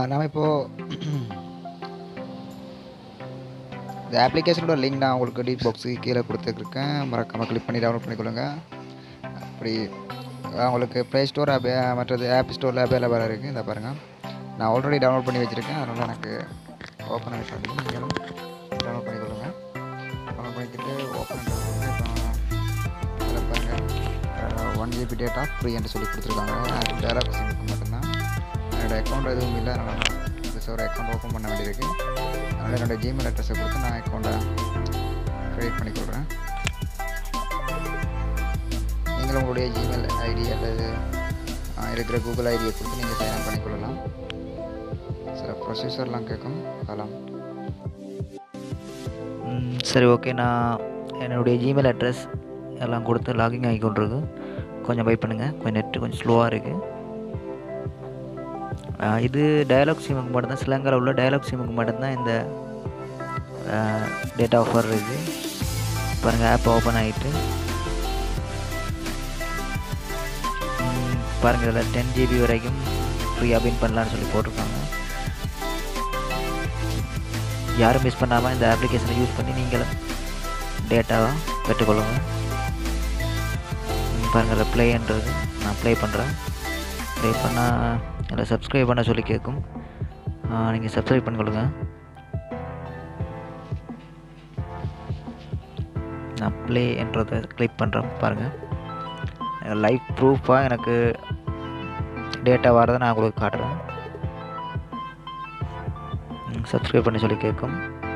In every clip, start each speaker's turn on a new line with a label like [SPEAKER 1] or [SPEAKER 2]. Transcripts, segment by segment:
[SPEAKER 1] நாம் இப்போது இந்த அப்ளிகேஷனோட லிங்க் நான் உங்களுக்கு டீப் பாக்ஸுக்கு கீழே கொடுத்துருக்கேன். மறக்காமல் கிளிக் பண்ணி டவுன்லோட் பண்ணிக்கொள்ளுங்க. அப்படி உங்களுக்கு ப்ளே ஸ்டோர் மற்றது ஆப் ஸ்டோரில் அவைலபிளாக இருக்குது. இந்த பாருங்கள், நான் ஆல்ரெடி டவுன்லோட் பண்ணி வச்சுருக்கேன். அதனால் எனக்கு ஓப்பன் ஆகி காட்டுது. நீங்களும் டவுன்லோட் பண்ணிக்கொள்ளுங்க. டவுன்லோட் பண்ணிக்கிட்டு ஓப்பன் அதில் பாருங்கள் 1 GB டேட்டா ஃப்ரீ என்று சொல்லி கொடுத்துருக்காங்க. அது டேரக்ட் சிம்முக்கு மட்டும்தான். என்னோடய அக்கௌண்ட் எதுவும் இல்லை, அதனால் ஒரு அக்கௌண்ட் ஓப்பன் பண்ண வேண்டியிருக்கு. அதனால் என்னோடய ஜிமெயில் அட்ரஸை கொடுத்து நான் அக்கௌண்ட்டை க்ரியேட் பண்ணிக்கொள்கிறேன். நீங்களும் உங்களுடைய ஜிமெயில் ஐடி அல்லது இருக்கிற கூகுள் ஐடியை கொடுத்து நீங்கள் சைன் அப் பண்ணிக்கொள்ளலாம். சில ப்ரொசீஜர்லாம் கேட்கும், அதெல்லாம்.
[SPEAKER 2] சரி, ஓகே. நான் என்னுடைய ஜிமெயில் அட்ரஸ் எல்லாம் கொடுத்து லாகின் ஆகி கொண்டிருக்கு. கொஞ்சம் வெயிட் பண்ணுங்கள், கொஞ்சம் நெட்டு கொஞ்சம் ஸ்லோவாக இருக்குது. இது டயலாக் சிம்முக்கு மட்டும்தான், ஸ்ரீலங்காவில் உள்ள டயலாக் சிம்முக்கு மட்டும்தான் இந்த டேட்டா ஆஃபர் இருக்குது. பாருங்கள், ஆப் ஓப்பன் ஆகிட்டு பாருங்கள், இதில் 10 GB வரைக்கும் ஃப்ரீயாக வின் பண்ணலான்னு சொல்லி போட்டிருக்காங்க. யாரும் மிஸ் பண்ணாமல் இந்த அப்ளிகேஷனை யூஸ் பண்ணி நீங்களும் டேட்டாவை பெற்றுக்கொள்ளுங்க. பாருங்கள், ப்ளேன்றது நான் ப்ளே பண்ணுறேன். ப்ளே பண்ணால் அதில் சப்ஸ்கிரைப் பண்ண சொல்லி கேட்கும். நீங்கள் சப்ஸ்கிரைப் பண்ணிக்கொள்ளுங்க. நான் ப்ளே என்றதை கிளிக் பண்ணுறேன். பாருங்கள், லைவ் ப்ரூஃபாக எனக்கு டேட்டா வரதை நான் உங்களுக்கு காட்டுறேன். சப்ஸ்கிரைப் பண்ணி சொல்லி கேட்கும்.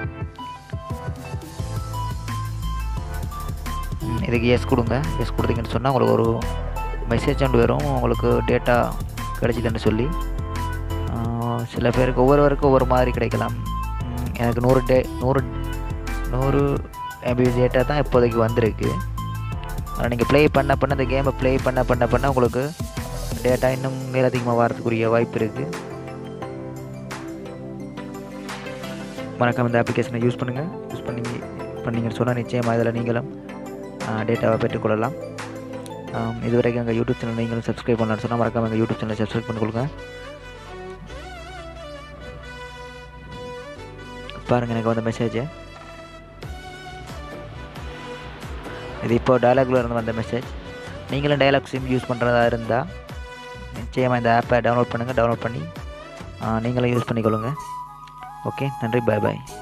[SPEAKER 2] இதுக்கு எஸ் கொடுங்க. எஸ் கொடுத்தீங்கன்னு சொன்னால் உங்களுக்கு ஒரு மெசேஜ் ஒன்று வரும், உங்களுக்கு டேட்டா கிடைச்சிதுன்னு சொல்லி. சில பேருக்கு ஒவ்வொருவருக்கும் ஒவ்வொரு மாதிரி கிடைக்கலாம். எனக்கு 100 MB டேட்டா தான் இப்போதைக்கு வந்திருக்கு. ஆனால் நீங்கள் ப்ளே பண்ண இந்த கேமை ப்ளே பண்ண உங்களுக்கு டேட்டா இன்னும் மேலதிகமாக வரதுக்குரிய வாய்ப்பு இருக்குது. மறக்காம இந்த அப்ளிகேஷனை யூஸ் பண்ணுங்கள். யூஸ் பண்ணிங்கன்னு சொன்னால் நிச்சயமாக இதில் நீங்களும் டேட்டாவை பெற்றுக்கொள்ளலாம். இதுவரைக்கும் எங்கள் யூடியூப் சேனல் நீங்களும் சப்ஸ்கிரைப் பண்ணலான்னு சொன்னால் மறக்காமல் எங்கள் யூடியூப் சேனலை சப்ஸ்கிரைப் பண்ணிக்கொள்ளுங்க. பாருங்கள், எனக்கு வந்த மெசேஜ் இது. இப்போ டயலாக்ல இருந்து வந்த மெசேஜ். நீங்களும் டயலாக் சிம் யூஸ் பண்ணுறதா இருந்தால் நிச்சயமாக இந்த ஆப்பை டவுன்லோட் பண்ணுங்கள். டவுன்லோட் பண்ணி நீங்களும் யூஸ் பண்ணிக்கொள்ளுங்க. ஓகே, நன்றி, பாய் பாய்.